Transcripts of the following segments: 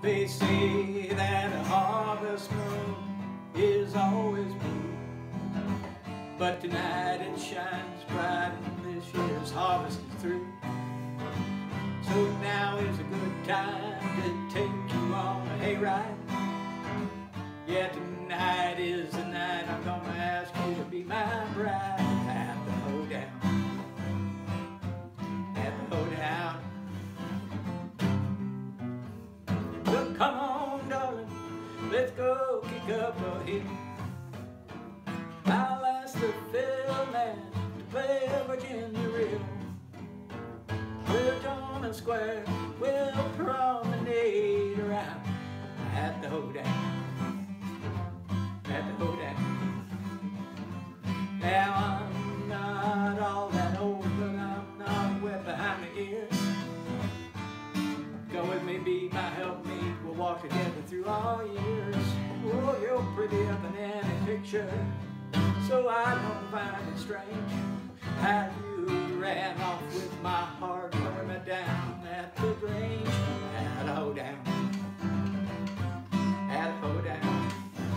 They say that a harvest moon is always blue, but tonight it shines bright and this year's harvest is through. So now is a good time to take you on a hayride. Yeah, tonight is the night I'm gonna ask you to be my bride at the hoedown. At the hoedown. So come on, darling, let's go kick up a hill. I'll ask the fiddle man to play a Virginia reel. We'll join a square, we'll promenade around at the hoedown. At the hoedown. Now I'm not all that old, but I'm not wet behind the ears. Come with me, be my helpmeet, we'll walk together through all years. Oh, you're pretty up in any picture, so I don't find it strange how you ran off with my heart, burn me down at the Grange. At a hoedown. At a hoedown.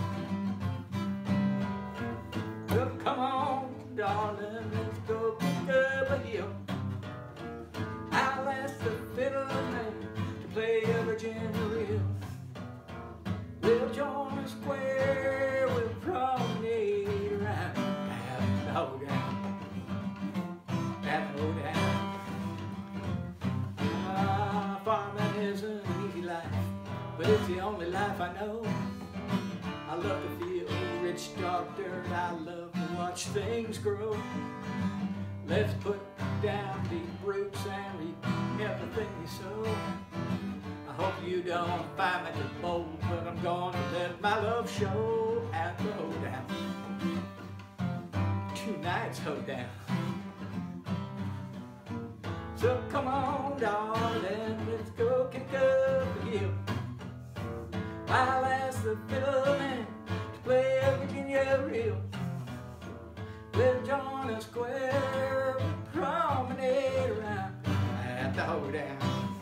So come on, darling, let's go pick up a hill. I'll ask the fiddle man to play a Virginia reel. We'll join a square, we'll promenade around at the hoedown. At the hoedown. Farming isn't an easy life, but it's the only life I know. I love to feel rich, dark dirt, I love to watch things grow. Let's put down deep roots and reap everything we sow. I hope you don't find me too bold, but I'm gonna let my love show at the hoedown. Tonight's hoedown. So come on, darling, let's go kick up the hill. I'll ask the fiddle man to play a Virginia reel. We'll join a square, we'll promenade around at the hoedown.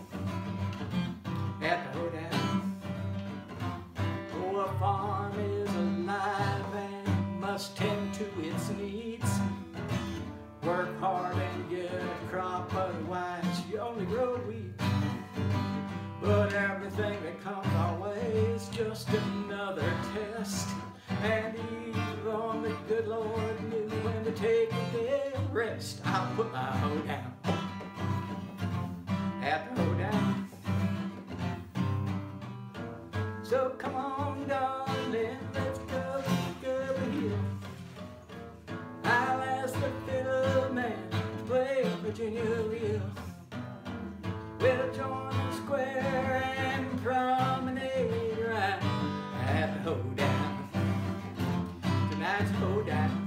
At the hoedown. Oh, a farm is alive and must tend to its needs. Work hard and get a crop, otherwise you only grow weeds. But everything that comes our way is just another test, and even the good Lord knew when to take a day of rest. I'll put my hoedown at the hoedown. So come on, darling, let's go pick up a hill. I'll ask the fiddle man to play a Virginia reel. We'll join the square and promenade around at the hoedown. Tonight's hoedown.